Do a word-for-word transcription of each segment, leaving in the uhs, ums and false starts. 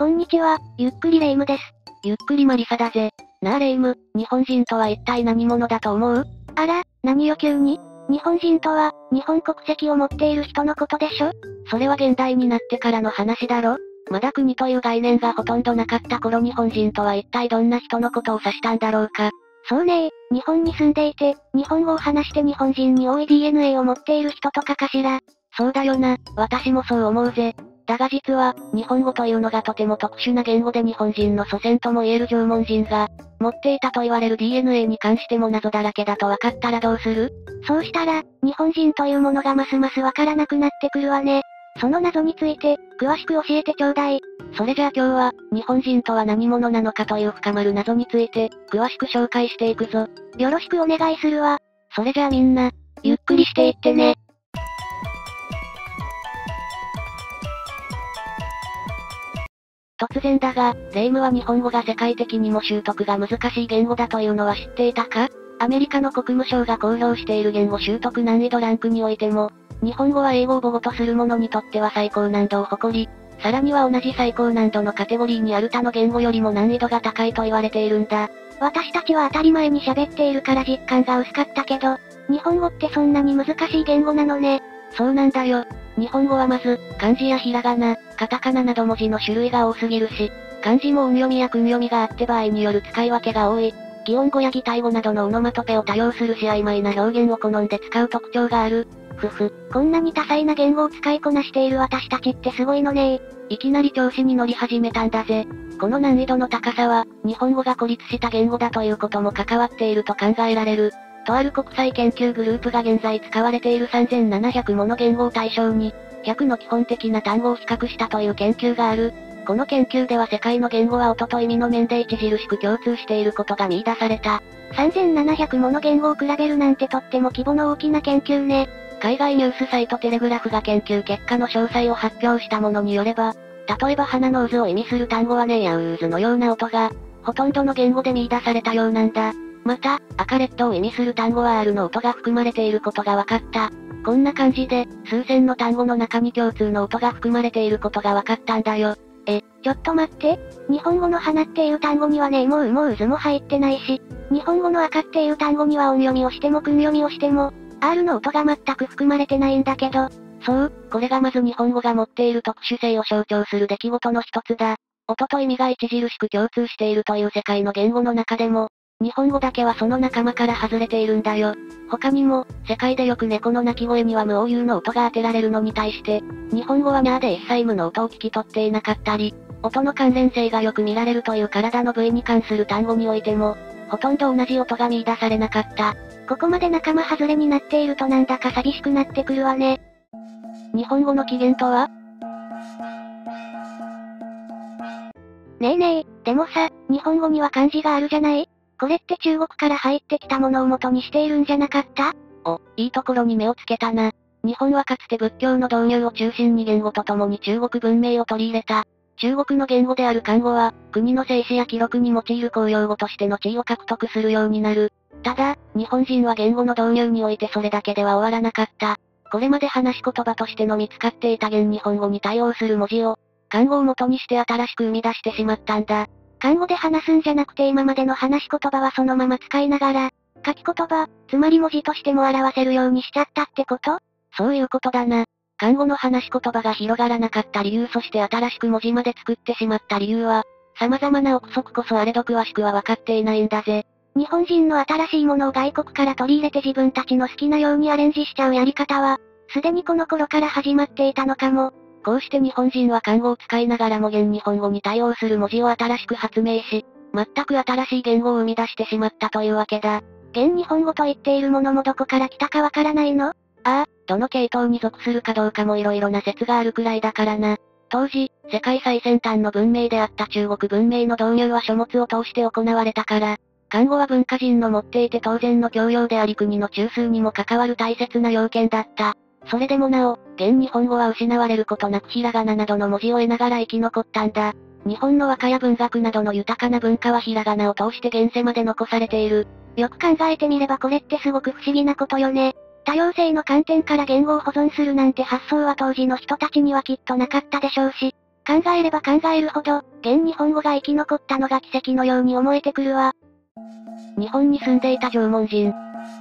こんにちは、ゆっくりレ夢ムです。 ゆっくりマリサだぜ。なあレ夢ム、日本人とは一体何者だと思う？ あら、何よ急に？日本人とは、日本国籍を持っている人のことでしょ？ それは現代になってからの話だろ？まだ国という概念がほとんどなかった頃日本人とは一体どんな人のことを指したんだろうか？ そうねー、日本に住んでいて、日本語を話して日本人に多い ディーエヌエー を持っている人とかかしら。 そうだよな、私もそう思うぜ。だが実は、日本語というのがとても特殊な言語で日本人の祖先とも言える縄文人が、持っていたと言われる ディーエヌエー に関しても謎だらけだと分かったらどうする？ そうしたら、日本人というものがますますわからなくなってくるわね。その謎について、詳しく教えてちょうだい。 それじゃあ今日は、日本人とは何者なのかという深まる謎について、詳しく紹介していくぞ。 よろしくお願いするわ。 それじゃあみんな、ゆっくりしていってね。突然だが、レ夢ムは日本語が世界的にも習得が難しい言語だというのは知っていたか？アメリカの国務省が公表している言語習得難易度ランクにおいても、日本語は英語を母語とする者にとっては最高難度を誇り、さらには同じ最高難度のカテゴリーにある他の言語よりも難易度が高いと言われているんだ。 私たちは当たり前に喋っているから実感が薄かったけど、日本語ってそんなに難しい言語なのね。 そうなんだよ。日本語はまず、漢字やひらがな、カタカナなど文字の種類が多すぎるし、漢字も音読みや訓読みがあって場合による使い分けが多い。擬音語や擬態語などのオノマトペを多用するし曖昧な表現を好んで使う特徴がある。ふふ。 こんなに多彩な言語を使いこなしている私たちってすごいのね。 いきなり調子に乗り始めたんだぜ。この難易度の高さは、日本語が孤立した言語だということも関わっていると考えられる。とある国際研究グループが現在使われているさんぜんななひゃくもの言語を対象に、ひゃくの基本的な単語を比較したという研究がある。この研究では世界の言語は音と意味の面で著しく共通していることが見出された。 さんぜんななひゃくもの言語を比べるなんてとっても規模の大きな研究ね。 海外ニュースサイトテレグラフが研究結果の詳細を発表したものによれば、例えば花の渦を意味する単語はねやうーずのような音が、ほとんどの言語で見出されたようなんだ。また、赤レッドを意味する単語は R の音が含まれていることが分かった。こんな感じで、数千の単語の中に共通の音が含まれていることが分かったんだよ。 え、ちょっと待って。日本語の花っていう単語にはねもうもう渦も入ってないし、日本語の赤っていう単語には音読みをしても訓読みをしても、R の音が全く含まれてないんだけど。 そう、これがまず日本語が持っている特殊性を象徴する出来事の一つだ。音と意味が著しく共通しているという世界の言語の中でも、日本語だけはその仲間から外れているんだよ。他にも、世界でよく猫の鳴き声には無応有の音が当てられるのに対して、日本語はニャーで一切無の音を聞き取っていなかったり、音の関連性がよく見られるという体の部位に関する単語においても、ほとんど同じ音が見出されなかった。 ここまで仲間外れになっているとなんだか寂しくなってくるわね。 日本語の起源とは？ ねえねえ、でもさ、日本語には漢字があるじゃない？これって中国から入ってきたものを元にしているんじゃなかった？ お、いいところに目をつけたな。日本はかつて仏教の導入を中心に言語とともに中国文明を取り入れた。中国の言語である漢語は、国の静止や記録に用いる公用語としての地位を獲得するようになる。ただ、日本人は言語の導入においてそれだけでは終わらなかった。これまで話し言葉としてのみ使っていた現日本語に対応する文字を、漢語を元にして新しく生み出してしまったんだ。 漢語で話すんじゃなくて今までの話し言葉はそのまま使いながら、書き言葉、つまり文字としても表せるようにしちゃったってこと？ そういうことだな。漢語の話し言葉が広がらなかった理由そして新しく文字まで作ってしまった理由は、様々な憶測こそあれど詳しくは分かっていないんだぜ。 日本人の新しいものを外国から取り入れて自分たちの好きなようにアレンジしちゃうやり方は、すでにこの頃から始まっていたのかも。 こうして日本人は漢語を使いながらも現日本語に対応する文字を新しく発明し、全く新しい言語を生み出してしまったというわけだ。 現日本語と言っているものもどこから来たかわからないの？ ああ、どの系統に属するかどうかも色々な説があるくらいだからな。当時、世界最先端の文明であった中国文明の導入は書物を通して行われたから、漢語は文化人の持っていて当然の教養であり国の中枢にも関わる大切な要件だった。それでもなお、現日本語は失われることなくひらがななどの文字を得ながら生き残ったんだ。日本の和歌や文学などの豊かな文化はひらがなを通して現世まで残されている。 よく考えてみればこれってすごく不思議なことよね。多様性の観点から言語を保存するなんて発想は当時の人たちにはきっとなかったでしょうし、 考えれば考えるほど、現日本語が生き残ったのが奇跡のように思えてくるわ。 日本に住んでいた縄文人。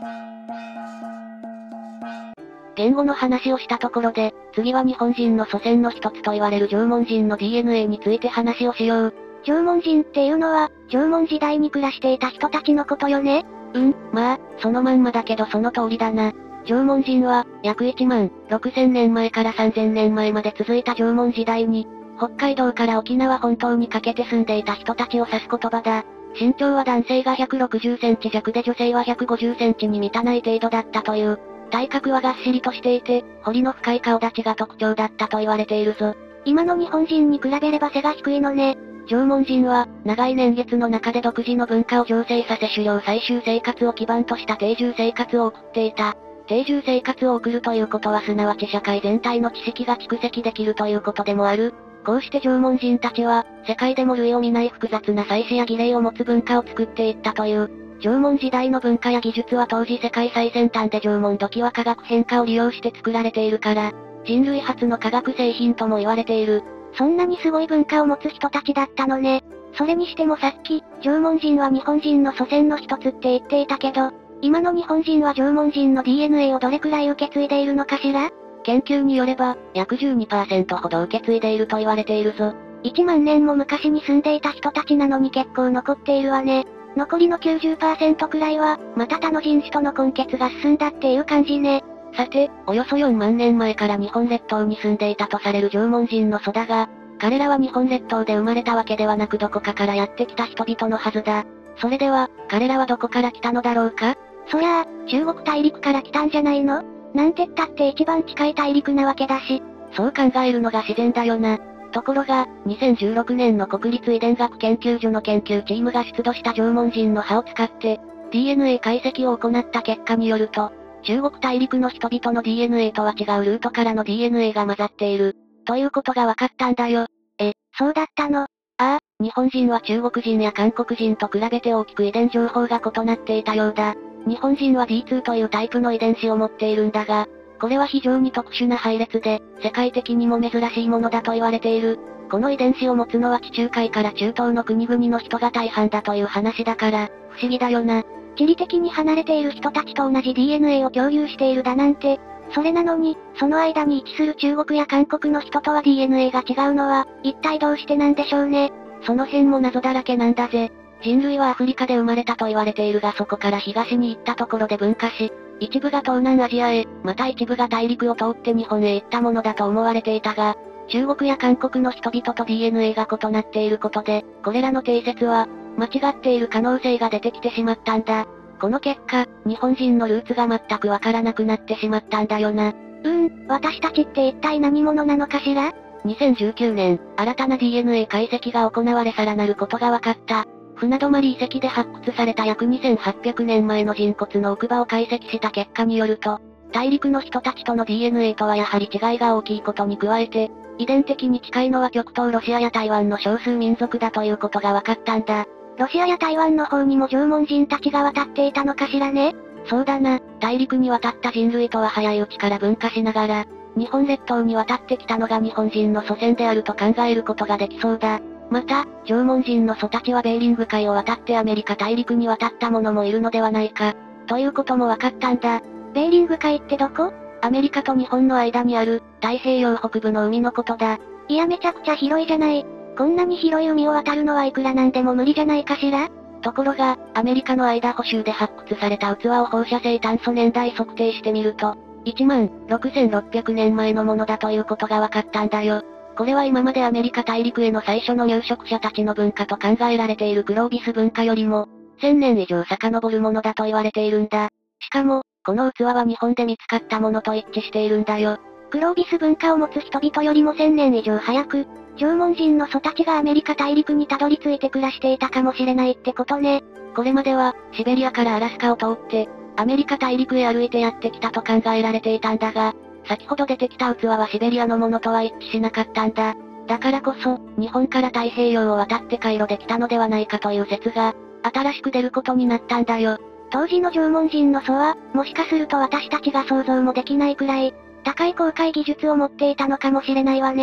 言語の話をしたところで、次は日本人の祖先の一つと言われる縄文人の ディーエヌエー について話をしよう。 縄文人っていうのは、縄文時代に暮らしていた人たちのことよね？ うん、まあ、そのまんまだけどその通りだな。縄文人は、約いちまんろくせんねんまえからさんぜんねんまえまで続いた縄文時代に、北海道から沖縄本島にかけて住んでいた人たちを指す言葉だ。身長は男性がひゃくろくじゅっセンチ弱で女性はひゃくごじゅっセンチに満たない程度だったという。体格はがっしりとしていて、彫りの深い顔立ちが特徴だったと言われているぞ。 今の日本人に比べれば背が低いのね。 縄文人は、長い年月の中で独自の文化を醸成させ狩猟採集生活を基盤とした定住生活を送っていた。定住生活を送るということはすなわち社会全体の知識が蓄積できるということでもある。こうして縄文人たちは、世界でも類を見ない複雑な祭祀や儀礼を持つ文化を作っていったという。縄文時代の文化や技術は当時世界最先端で縄文土器は化学変化を利用して作られているから、人類初の化学製品とも言われている。 そんなにすごい文化を持つ人たちだったのね。それにしてもさっき、縄文人は日本人の祖先の一つって言っていたけど、今の日本人は縄文人の ディーエヌエー をどれくらい受け継いでいるのかしら？ 研究によれば、約 じゅうにパーセント ほど受け継いでいると言われているぞ。 いちまんねんも昔に住んでいた人たちなのに結構残っているわね。残りの きゅうじゅっパーセント くらいは、また他の人種との混血が進んだっていう感じね。 さて、およそよんまんねんまえから日本列島に住んでいたとされる縄文人の祖だが、彼らは日本列島で生まれたわけではなくどこかからやってきた人々のはずだ。それでは、彼らはどこから来たのだろうか？ そりゃあ、中国大陸から来たんじゃないの？なんてったって一番近い大陸なわけだし。 そう考えるのが自然だよな。ところが、にせんじゅうろくねんの国立遺伝学研究所の研究チームが出土した縄文人の歯を使って、ディーエヌエー 解析を行った結果によると、中国大陸の人々の ディーエヌエー とは違うルートからの ディーエヌエー が混ざっている、ということが分かったんだよ。 え、そうだったの？ ああ、日本人は中国人や韓国人と比べて大きく遺伝情報が異なっていたようだ。日本人は ディーツー というタイプの遺伝子を持っているんだが、これは非常に特殊な配列で、世界的にも珍しいものだと言われている。この遺伝子を持つのは地中海から中東の国々の人が大半だという話だから、不思議だよな。 地理的に離れている人たちと同じ ディーエヌエー を共有しているだなんて、それなのに、その間に位置する中国や韓国の人とは ディーエヌエー が違うのは、一体どうしてなんでしょうね。 その辺も謎だらけなんだぜ。人類はアフリカで生まれたと言われているがそこから東に行ったところで分化し、一部が東南アジアへ、また一部が大陸を通って日本へ行ったものだと思われていたが、中国や韓国の人々と ディーエヌエー が異なっていることで、これらの定説は、間違っている可能性が出てきてしまったんだ。この結果、日本人のルーツが全くわからなくなってしまったんだよな。 うーん、私たちって一体何者なのかしら？ にせんじゅうきゅうねん、新たな ディーエヌエー 解析が行われさらなることが分かった。船泊遺跡で発掘された約にせんはっぴゃくねんまえの人骨の奥歯を解析した結果によると、大陸の人たちとの ディーエヌエー とはやはり違いが大きいことに加えて、遺伝的に近いのは極東ロシアや台湾の少数民族だということが分かったんだ。 ロシアや台湾の方にも縄文人たちが渡っていたのかしらね？ そうだな、大陸に渡った人類とは早いうちから分化しながら、日本列島に渡ってきたのが日本人の祖先であると考えることができそうだ。また、縄文人の祖たちはベーリング海を渡ってアメリカ大陸に渡った者もいるのではないか、ということも分かったんだ。 ベーリング海ってどこ？ アメリカと日本の間にある、太平洋北部の海のことだ。 いやめちゃくちゃ広いじゃない。こんなに広い海を渡るのはいくらなんでも無理じゃないかしら？ ところが、アメリカのアイダホ州で発掘された器を放射性炭素年代測定してみると、いちまんろくせんろっぴゃくねんまえのものだということが分かったんだよ。これは今までアメリカ大陸への最初の入植者たちの文化と考えられているクロービス文化よりも、せんねん以上遡るものだと言われているんだ。しかも、この器は日本で見つかったものと一致しているんだよ。 クロービス文化を持つ人々よりもせんねん以上早く、縄文人の祖たちがアメリカ大陸にたどり着いて暮らしていたかもしれないってことね。 これまでは、シベリアからアラスカを通って、アメリカ大陸へ歩いてやってきたと考えられていたんだが、先ほど出てきた器はシベリアのものとは一致しなかったんだ。だからこそ、日本から太平洋を渡って海路で来たのではないかという説が、新しく出ることになったんだよ。 当時の縄文人の祖は、もしかすると私たちが想像もできないくらい、高い航海技術を持っていたのかもしれないわね。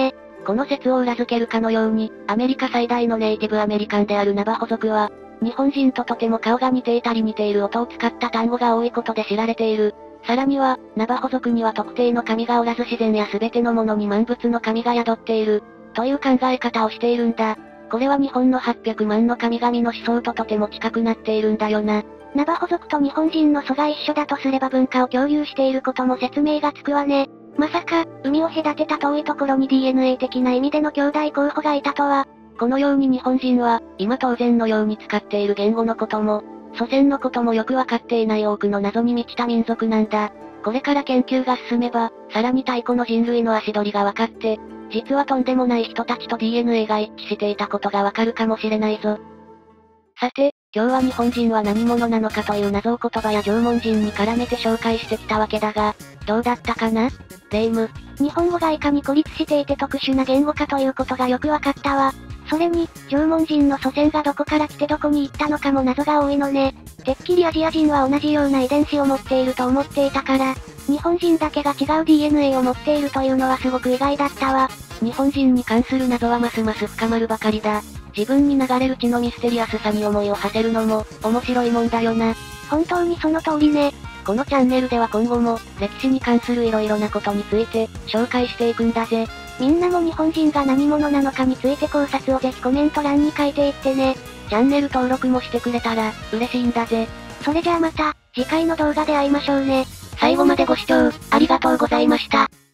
この説を裏付けるかのように、アメリカ最大のネイティブアメリカンであるナバホ族は、日本人ととても顔が似ていたり似ている音を使った単語が多いことで知られている。さらには、ナバホ族には特定の神がおらず自然や全てのものに万物の神が宿っている、という考え方をしているんだ。これは日本のはっぴゃくまんの神々の思想ととても近くなっているんだよな。 ナバホ族と日本人の祖が一緒だとすれば文化を共有していることも説明がつくわね。まさか、海を隔てた遠いところに ディーエヌエー 的な意味での兄弟候補がいたとは。 このように日本人は、今当然のように使っている言語のことも、祖先のこともよくわかっていない多くの謎に満ちた民族なんだ。これから研究が進めば、さらに太古の人類の足取りがわかって、実はとんでもない人たちと ディーエヌエー が一致していたことがわかるかもしれないぞ。さて、今日は日本人は何者なのかという謎を言葉や縄文人に絡めて紹介してきたわけだが、どうだったかな？レイム。 日本語がいかに孤立していて特殊な言語かということがよくわかったわ。それに、縄文人の祖先がどこから来てどこに行ったのかも謎が多いのね。てっきりアジア人は同じような遺伝子を持っていると思っていたから、日本人だけが違う ディーエヌエー を持っているというのはすごく意外だったわ。 日本人に関する謎はますます深まるばかりだ。自分に流れる血のミステリアスさに思いを馳せるのも、面白いもんだよな。 本当にその通りね。 このチャンネルでは今後も、歴史に関する色々なことについて、紹介していくんだぜ。 みんなも日本人が何者なのかについて考察をぜひコメント欄に書いていってね。 チャンネル登録もしてくれたら、嬉しいんだぜ。 それじゃあまた、次回の動画で会いましょうね。 最後までご視聴、ありがとうございました。